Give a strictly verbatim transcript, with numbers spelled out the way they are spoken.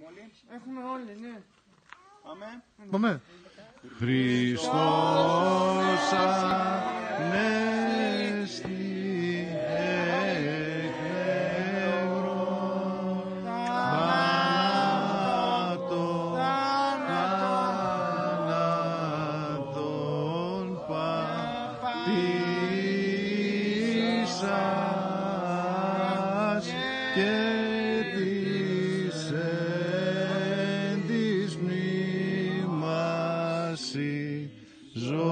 όλοι. Έχουμε όλοι, ναι. Πάμε. Πάμε. Χριστός ανέστη εκ νεκρών, θάνατον, θάνατον πατήσας και της εν της μνήμασι ζωή.